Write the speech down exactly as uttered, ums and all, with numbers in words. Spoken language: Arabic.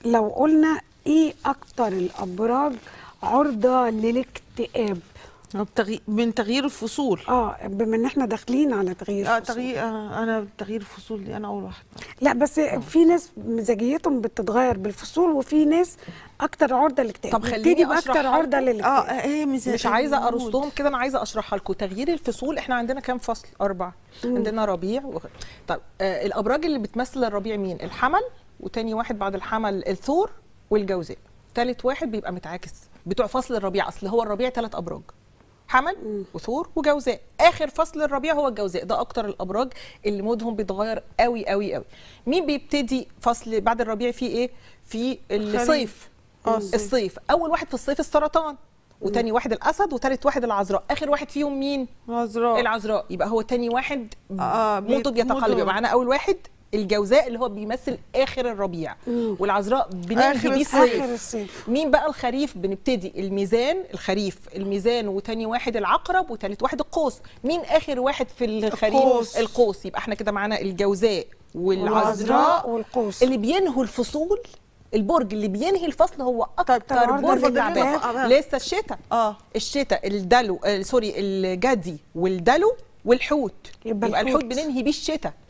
لو قلنا ايه اكتر الابراج عرضه للاكتئاب؟ من تغيير الفصول. اه بما ان احنا داخلين على تغيير اه الفصول. تغيير آه انا تغيير الفصول دي انا اول واحده. لا بس أوه. في ناس مزاجيتهم بتتغير بالفصول، وفي ناس اكتر عرضه للاكتئاب. طب خليني باكتر عرضه للاكتئاب. اه ايه مش عايزه ارصهم كده، انا عايزه اشرحها لكم. تغيير الفصول احنا عندنا كام فصل؟ اربعه. مم. عندنا ربيع و... طب آه الابراج اللي بتمثل الربيع مين؟ الحمل، وتاني واحد بعد الحمل الثور والجوزاء، تالت واحد بيبقى متعاكس بتوع فصل الربيع. اصل هو الربيع ثلاث ابراج، حمل مم. وثور وجوزاء. اخر فصل الربيع هو الجوزاء، ده اكتر الابراج اللي مودهم بيتغير قوي قوي قوي. مين بيبتدي فصل بعد الربيع فيه ايه؟ في الصيف. اه الصيف اول واحد في الصيف السرطان، وتاني واحد الاسد، وتالت واحد العذراء. اخر واحد فيهم مين؟ العذراء. العذراء. يبقى هو تاني واحد آه موته بيتقلب. يبقى معانا اول واحد الجوزاء اللي هو بيمثل اخر الربيع، مم. والعذراء بننهي بيه الصيف. مين بقى الخريف؟ بنبتدي الميزان، الخريف الميزان، وتاني واحد العقرب، وتالت واحد القوس. مين اخر واحد في الخريف؟ القوس. القوس. يبقى احنا كده معانا الجوزاء والعذراء والقوس اللي بينهوا الفصول. البرج اللي بينهي الفصل هو اكتر برج تعبان. لسه الشتاء. اه الشتاء الدلو آه سوري الجدي والدلو والحوت. يبقى, يبقى الحوت بننهي بيه الشتاء.